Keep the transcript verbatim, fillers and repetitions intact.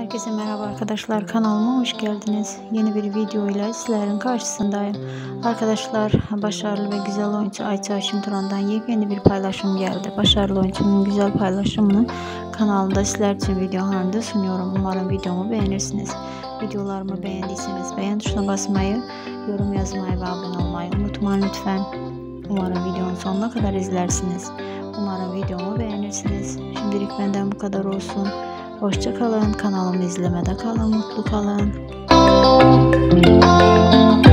Herkese merhaba arkadaşlar, kanalıma hoş geldiniz. Yeni bir video ile sizlerin karşısındayım. Arkadaşlar, başarılı ve güzel oyuncu Ayça Şimturan'dan yepyeni bir paylaşım geldi. Başarılı oyuncunun güzel paylaşımını kanalımda sizler için videolarında sunuyorum. Umarım videomu beğenirsiniz. Videolarımı beğendiyseniz beğen tuşuna basmayı, yorum yazmayı ve abone olmayı unutmayın lütfen. Umarım videonun sonuna kadar izlersiniz. Umarım videomu beğenirsiniz. Şimdilik benden bu kadar olsun. Hoşça kalın. Kanalımı izlemede kalın. Mutlu kalın.